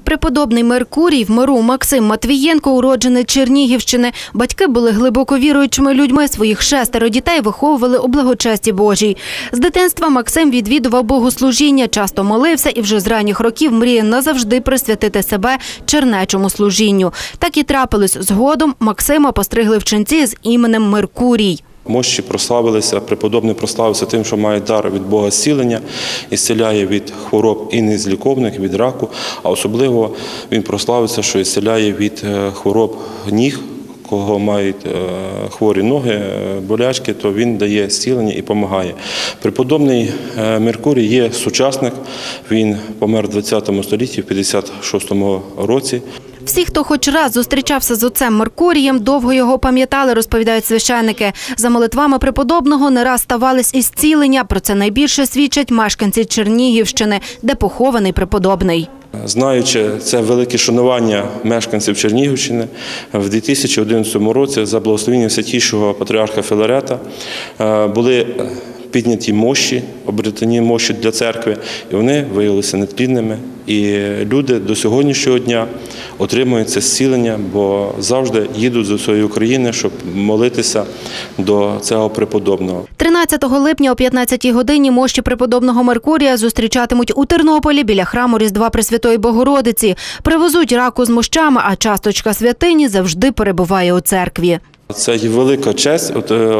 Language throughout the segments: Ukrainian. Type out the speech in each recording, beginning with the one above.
Преподобний Меркурій в миру Максим Матвієнко, уродженець Чернігівщини. Батьки були глибоко віруючими людьми, своїх 6 дітей виховували у благочесті Божій. З дитинства Максим відвідував богослужіння, часто молився і вже з ранніх років мріяв назавжди присвятити себе чернечому служінню. Так і трапилось. Згодом Максима постригли в ченці з іменем Меркурій. Мощі прославилися, преподобний прославився тим, що має дар від Бога зцілення, ісціляє від хвороб і незліковних, від раку, а особливо він прославився, що ісціляє від хвороб ніг, кого мають хворі ноги, болячки, то він дає зцілення і допомагає. Преподобний Меркурій є сучасник, він помер в 20 столітті, в 56-му році. Всі, хто хоч раз зустрічався з отцем Меркурієм, довго його пам'ятали, розповідають священники. За молитвами преподобного не раз ставались і зцілення. Про це найбільше свідчать мешканці Чернігівщини, де похований преподобний. Знаючи це велике шанування мешканців Чернігівщини, в 2011 році за благословенням святішого патріарха Філарета були підняті мощі, обретені мощі для церкви, і вони виявилися нетлінними. І люди до сьогоднішнього дня отримують це зцілення, бо завжди їдуть з усієї України, щоб молитися до цього преподобного. 13 липня о 15-й годині мощі преподобного Меркурія зустрічатимуть у Тернополі біля храму Різдва Пресвятої Богородиці. Привезуть раку з мощами, а часточка святині завжди перебуває у церкві. Це є велика честь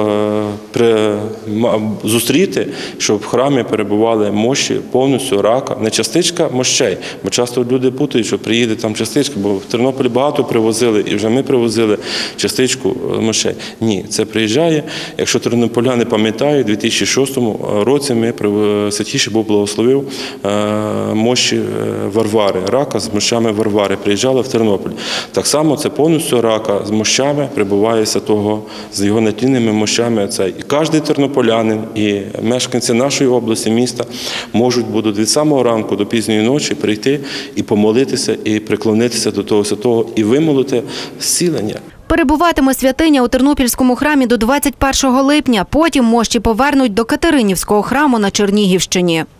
зустріти, щоб в храмі перебували мощі повністю рака, не частичка мощей, бо часто люди путають, що приїде там частичка, бо в Тернополі багато привозили, і вже ми привозили частичку мощей. Ні, це приїжджає, якщо тернополяни пам'ятають, у 2006 році Святіший Бог благословив мощі Варвари, рака з мощами Варвари, приїжджали в Тернопіль. Так само це повністю рака з мощами прибуває того, з його нетлінними мощами. Це і кожен тернополянин, і мешканці нашої області, міста будуть від самого ранку до пізньої ночі прийти і помолитися, і приклонитися до того святого, і вимолити зцілення. Перебуватиме святиня у Тернопільському храмі до 21 липня. Потім мощі повернуть до Катеринівського храму на Чернігівщині.